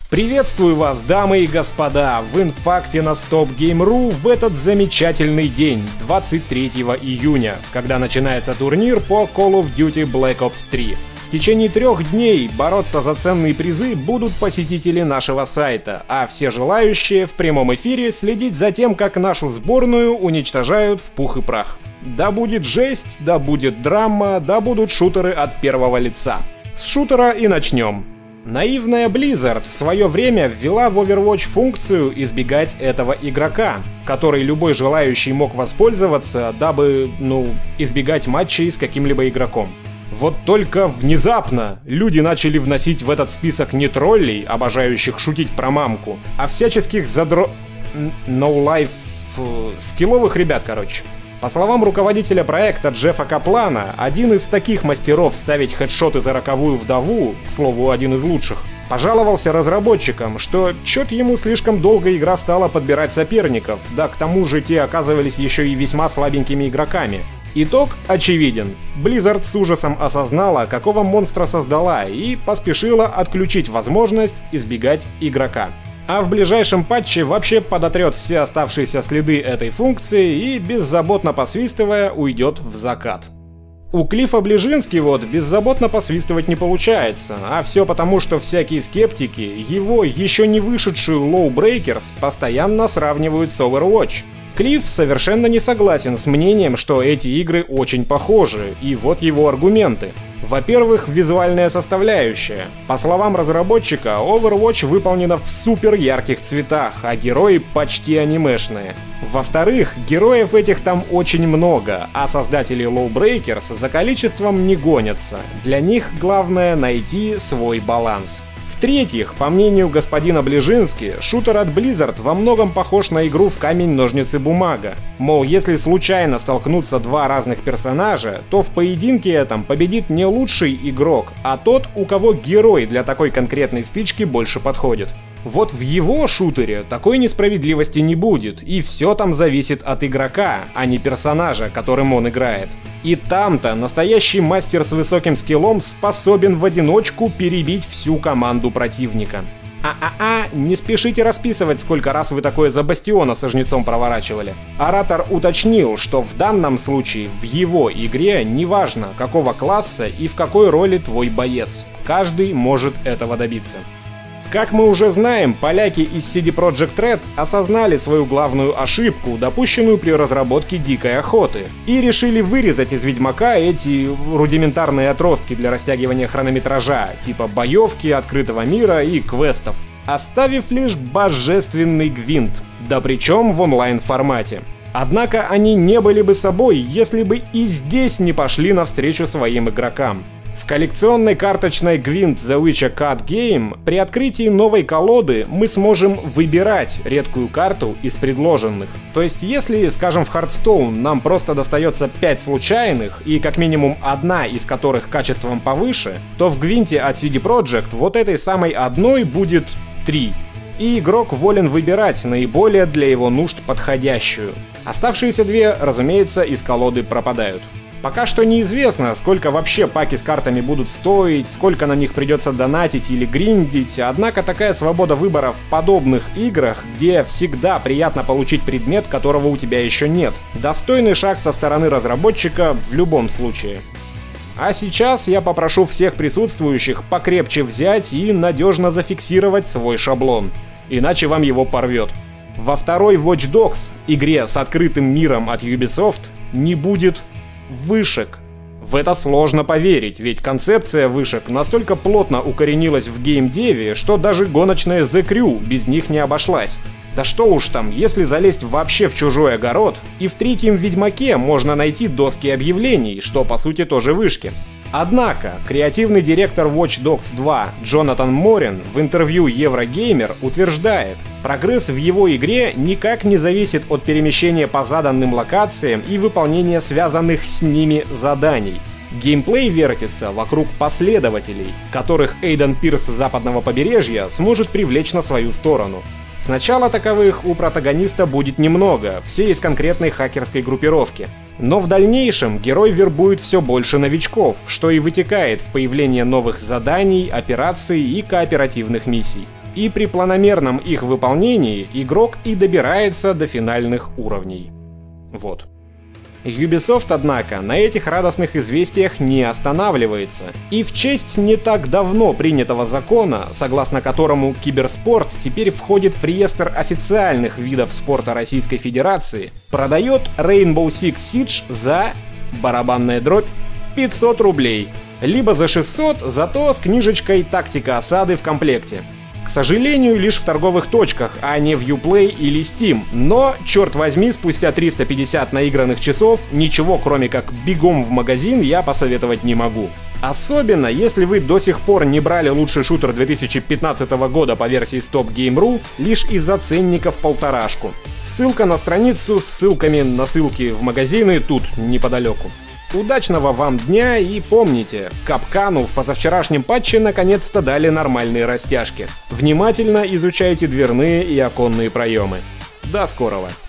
Приветствую вас, дамы и господа, в инфакте на StopGame.ru в этот замечательный день, 23 июня, когда начинается турнир по Call of Duty Black Ops 3. В течение 3 дней бороться за ценные призы будут посетители нашего сайта, а все желающие в прямом эфире следить за тем, как нашу сборную уничтожают в пух и прах. Да будет жесть, да будет драма, да будут шутеры от первого лица. С шутера и начнем. Наивная Blizzard в свое время ввела в Overwatch функцию избегать этого игрока, которой любой желающий мог воспользоваться, дабы, избегать матчей с каким-либо игроком. Вот только внезапно люди начали вносить в этот список не троллей, обожающих шутить про мамку, а всяческих no-life скилловых ребят, короче. По словам руководителя проекта Джеффа Каплана, один из таких мастеров ставить хедшоты за роковую вдову, к слову, один из лучших, пожаловался разработчикам, что чё-то ему слишком долго игра стала подбирать соперников, да к тому же те оказывались еще и весьма слабенькими игроками. Итог очевиден. Blizzard с ужасом осознала, какого монстра создала, и поспешила отключить возможность избегать игрока. А в ближайшем патче вообще подотрет все оставшиеся следы этой функции и, беззаботно посвистывая, уйдет в закат. У Клиффа Ближински беззаботно посвистывать не получается, а все потому, что всякие скептики его еще не вышедшую Lawbreakers постоянно сравнивают с Overwatch. Клифф совершенно не согласен с мнением, что эти игры очень похожи, и вот его аргументы. Во-первых, визуальная составляющая. По словам разработчика, Overwatch выполнена в супер ярких цветах, а герои почти анимешные. Во-вторых, героев этих там очень много, а создатели Lawbreakers за количеством не гонятся. Для них главное найти свой баланс. В-третьих, по мнению господина Ближински, шутер от Blizzard во многом похож на игру в камень-ножницы-бумага. Мол, если случайно столкнутся два разных персонажа, то в поединке этом победит не лучший игрок, а тот, у кого герой для такой конкретной стычки больше подходит. Вот в его шутере такой несправедливости не будет, и все там зависит от игрока, а не персонажа, которым он играет. И там-то настоящий мастер с высоким скиллом способен в одиночку перебить всю команду противника. Не спешите расписывать, сколько раз вы такое за Бастиона со жнецом проворачивали. Оратор уточнил, что в данном случае в его игре неважно, какого класса и в какой роли твой боец. Каждый может этого добиться. Как мы уже знаем, поляки из CD Projekt Red осознали свою главную ошибку, допущенную при разработке Дикой Охоты, и решили вырезать из Ведьмака эти рудиментарные отростки для растягивания хронометража, типа боевки, открытого мира и квестов, оставив лишь божественный гвинт, да причем в онлайн-формате. Однако они не были бы собой, если бы и здесь не пошли навстречу своим игрокам. В коллекционной карточной Gwent The Witcher Card Game при открытии новой колоды мы сможем выбирать редкую карту из предложенных. То есть если, скажем, в Hearthstone нам просто достается 5 случайных, и как минимум одна из которых качеством повыше, то в Gwent от CD Projekt вот этой самой одной будет 3. И игрок волен выбирать наиболее для его нужд подходящую. Оставшиеся 2, разумеется, из колоды пропадают. Пока что неизвестно, сколько вообще паки с картами будут стоить, сколько на них придется донатить или гриндить, однако такая свобода выбора в подобных играх, где всегда приятно получить предмет, которого у тебя еще нет. Достойный шаг со стороны разработчика в любом случае. А сейчас я попрошу всех присутствующих покрепче взять и надежно зафиксировать свой шаблон, иначе вам его порвет. Во второй Watch Dogs, игре с открытым миром от Ubisoft, не будет вышек. В это сложно поверить, ведь концепция вышек настолько плотно укоренилась в геймдеве, что даже гоночная The Crew без них не обошлась. Да что уж там, если залезть вообще в чужой огород, и в третьем Ведьмаке можно найти доски объявлений, что по сути тоже вышки. Однако, креативный директор Watch Dogs 2 Джонатан Морин в интервью Eurogamer утверждает, прогресс в его игре никак не зависит от перемещения по заданным локациям и выполнения связанных с ними заданий. Геймплей вертится вокруг последователей, которых Эйден Пирс западного побережья сможет привлечь на свою сторону. Сначала таковых у протагониста будет немного, все из конкретной хакерской группировки. Но в дальнейшем герой вербует все больше новичков, что и вытекает в появление новых заданий, операций и кооперативных миссий. И при планомерном их выполнении игрок и добирается до финальных уровней. Вот. Ubisoft, однако, на этих радостных известиях не останавливается. И в честь не так давно принятого закона, согласно которому киберспорт теперь входит в реестр официальных видов спорта Российской Федерации, продает Rainbow Six Siege за, барабанная дробь, 500 рублей. Либо за 600, зато с книжечкой «Тактика осады» в комплекте. К сожалению, лишь в торговых точках, а не в Uplay или Steam. Но, черт возьми, спустя 350 наигранных часов, ничего кроме как бегом в магазин я посоветовать не могу. Особенно, если вы до сих пор не брали лучший шутер 2015 года по версии Stop Game.ru лишь из-за ценников полторашку. Ссылка на страницу с ссылками на ссылки в магазины тут, неподалеку. Удачного вам дня и помните, Капкану в позавчерашнем патче наконец-то дали нормальные растяжки. Внимательно изучайте дверные и оконные проемы. До скорого!